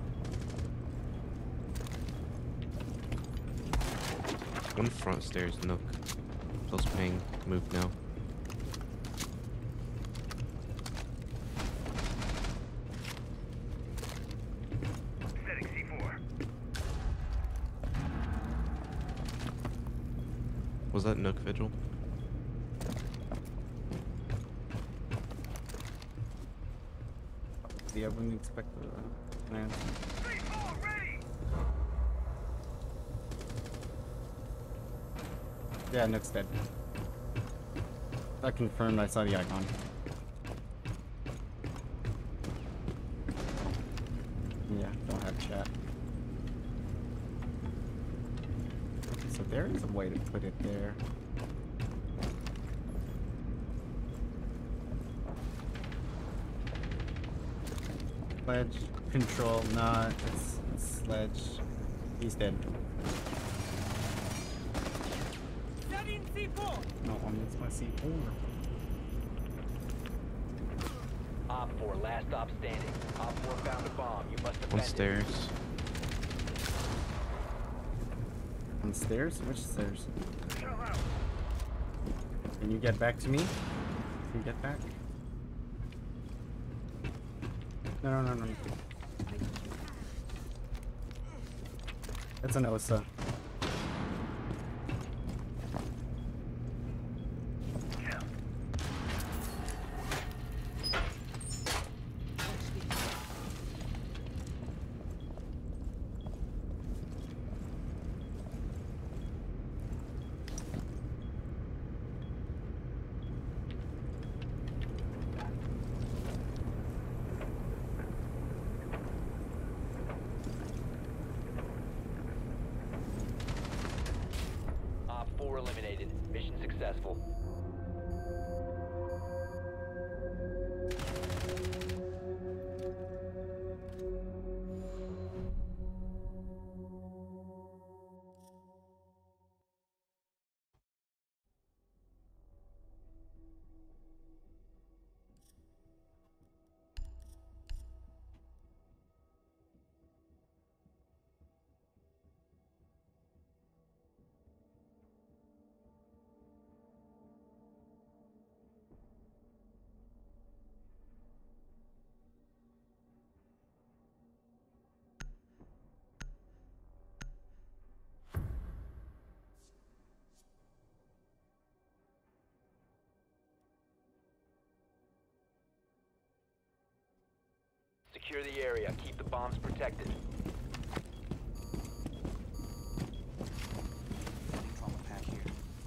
One front stairs, Nook. Close ping. Move now. Setting C four. Was that Nook Vigil? Yeah, I wouldn't expect the man. C four ready. Yeah, Nook's dead. That confirmed I saw the icon. Yeah, don't have chat. Okay, so there is a way to put it there. Sledge, control, nah, it's, it's Sledge. He's dead. Setting C four. No, I mean, it's my C four. Op four, last stop standing. Op four found a bomb. You must defend One it. stairs. On the stairs? Which stairs? Show out. Can you get back to me? Can you get back? No, no, no, no. It's an O S A. Op four eliminated. Mission successful. Secure the area. Keep the bombs protected. Trauma pack here.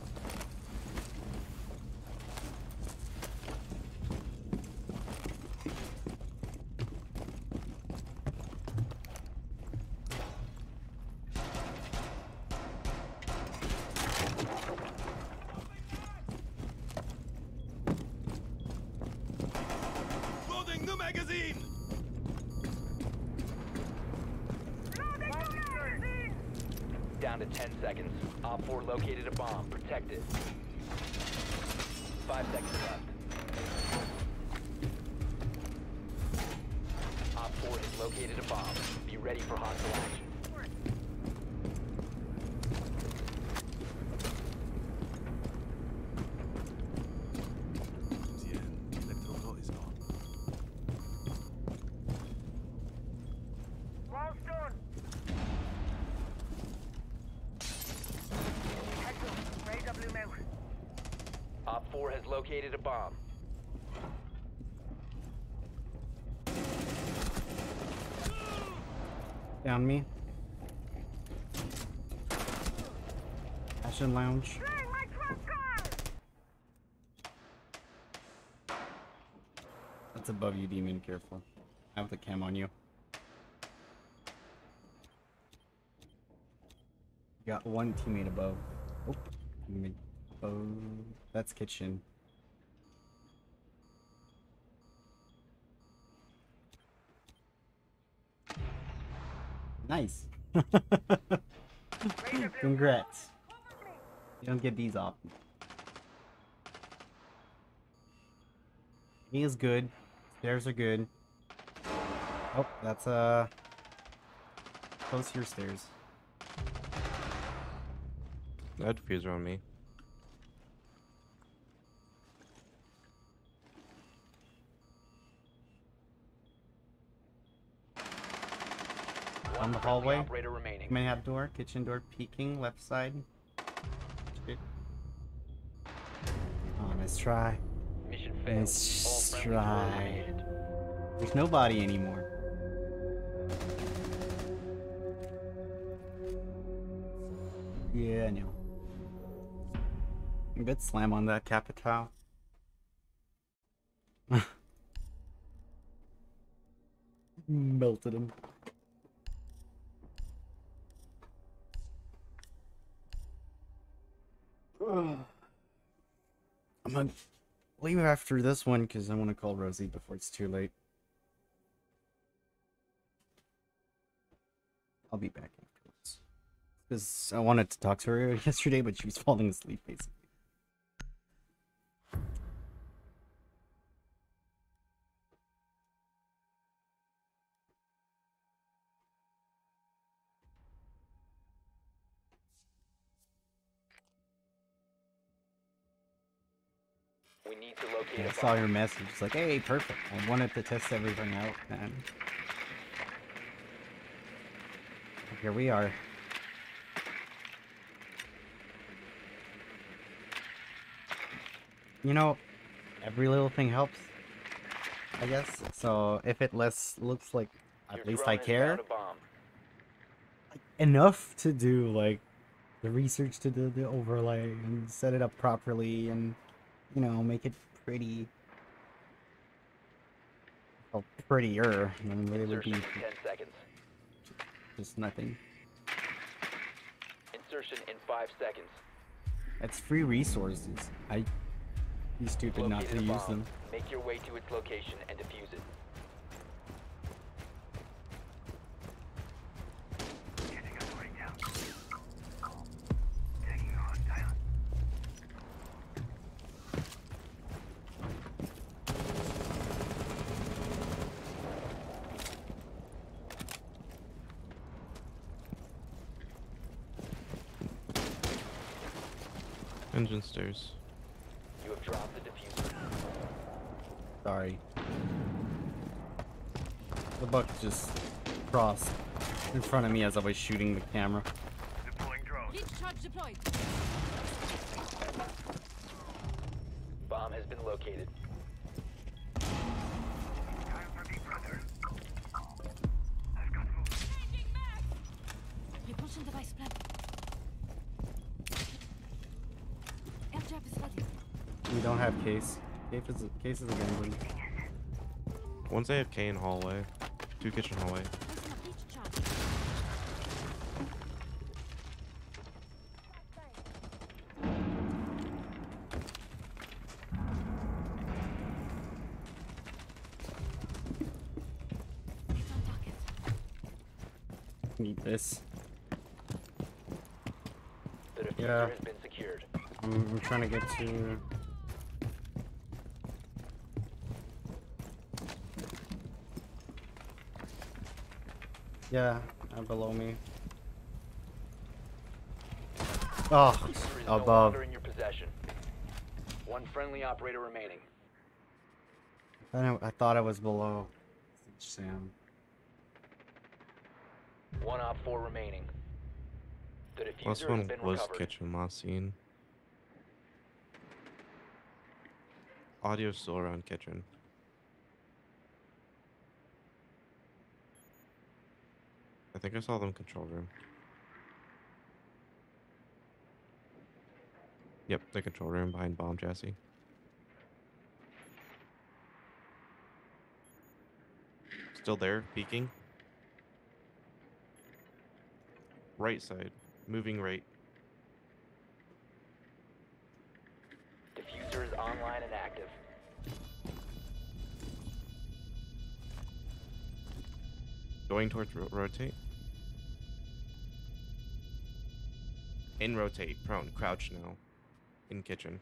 Loading new magazine. Down to ten seconds. Op four located a bomb. Protect it. Five seconds left. Op four has located a bomb. Be ready for hostile action. Op four has located a bomb. Down me. Fashion Lounge. That's above you, Demon. Careful. I have the cam on you. Got one teammate above. Oh, teammate above. That's kitchen. Nice. Congrats. You don't get these off. He is good. Stairs are good. Oh, that's uh close to your stairs. That diffuser on me. On the Friendly hallway. operator remaining. Main have door, kitchen door peeking, left side. Shit. Oh, nice try. Mission failed. Nice All friendlies were try. eliminated. There's nobody anymore. Yeah, I know. Good slam on that Capitao. Melted him. I'm gonna leave after this one because I want to call Rosie before it's too late. I'll be back afterwards. Because I wanted to talk to her yesterday, but she was falling asleep basically. We need to locate Yeah, I a saw bomb. your message. It's like, hey, perfect. I wanted to test everything out, man. Here we are. You know, every little thing helps, I guess. So if it less looks like at Your least drone I has care found a bomb. enough to do like the research to do the overlay and set it up properly and, you know, make it pretty. Well, prettier than it would be Insertion in ten seconds. just nothing. Insertion in five seconds. It's free resources. I be stupid not to Located a use bomb. them. Make your way to its location and defuse it. Getting us right down. Taking a hostile. Engine stairs. You have dropped the diffuser. Sorry. The buck just crossed in front of me as I was shooting the camera. Deploying drone. Breach charge deployed. Bomb has been located. Time for me, brother. I've got movement. Changing mag. Repulsion device plan. Air trap is ready. We don't have case. Case is a, case is a gambling. One's A F K in hallway. Two kitchen hallway. Placing a breach charge. It's on target. Need this. The diffuser Yeah. has been secured. I'm, I'm trying to get to. Yeah, uh, below me. Oh, Diffuser is no above. longer in your possession. One friendly operator remaining. I, know, I thought I was below. Sam. One op four remaining. The diffuser Last has one been was recovered. kitchen last scene. Audio's still around kitchen. I think I saw them control room. Yep, the control room behind bomb chassis. Still there, peeking. Right side, moving right. Diffuser is online and active. Going towards ro rotate. In rotate, prone, crouch now. In kitchen.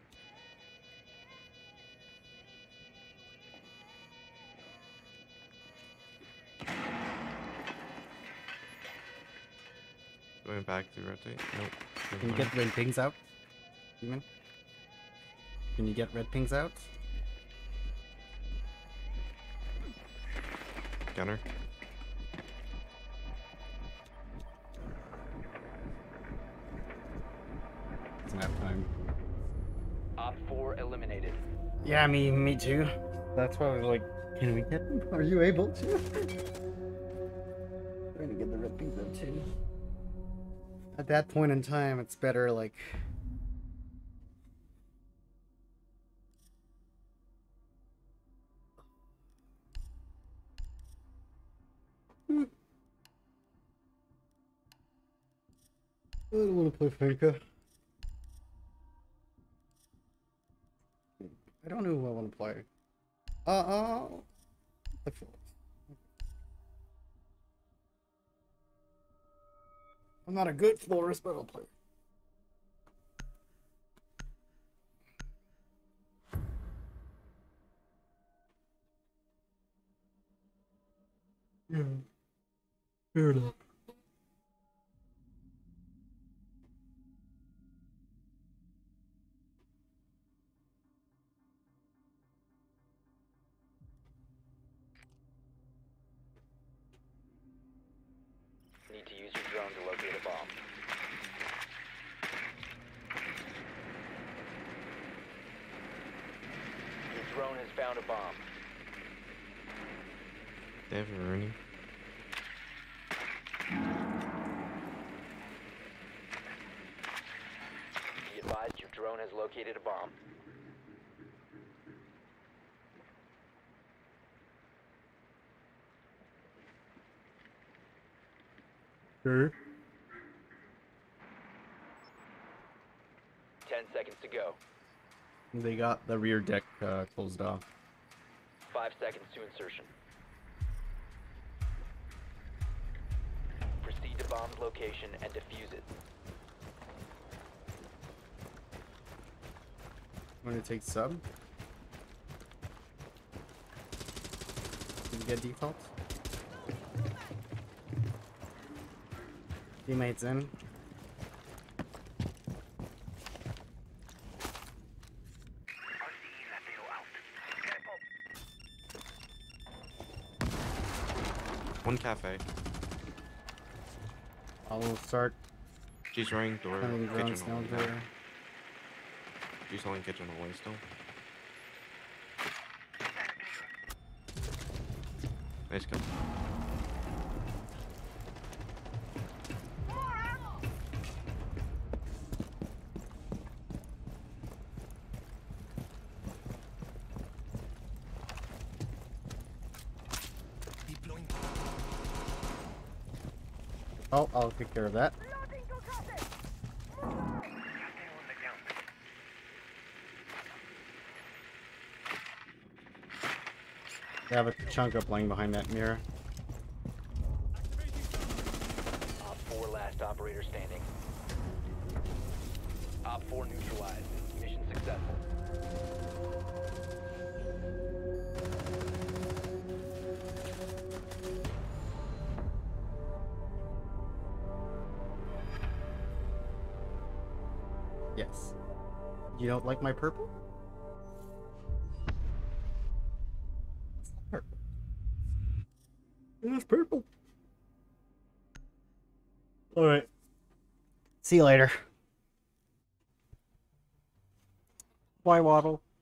Going back to rotate. Nope. never Can you mind. get red pings out? Demon? Can you get red pings out? Gunner. Doesn't have time. Op four eliminated. Yeah, me, me too. That's why I was like, can we get them? Are you able to? Trying to get the red pings out too. At that point in time, it's better like. Hmm. I don't want to play Finka. I don't know who I want to play. Uh, uh, the fourth. I'm not a good florist, but I'll play. Yeah. Fair enough. Need to use your drone to locate a bomb. Your drone has found a bomb. They have a Rooney. Be advised your drone has located a bomb. Sure. Ten seconds to go. They got the rear deck uh, closed off. Five seconds to insertion. Proceed to bomb's location and defuse it. I'm gonna take sub. Did you get default? Teammates in. One cafe. I will start She's running door. having drones Kitchen down hallway. there. She's holding kitchen hallway still. Nice cut. Oh, I'll take care of that. They have a chunk up laying behind that mirror. Op four last operator standing. Op four neutralized. Mission successful. Yes. You don't like my purple? It's not purple. It's purple. Alright. See you later. Why waddle?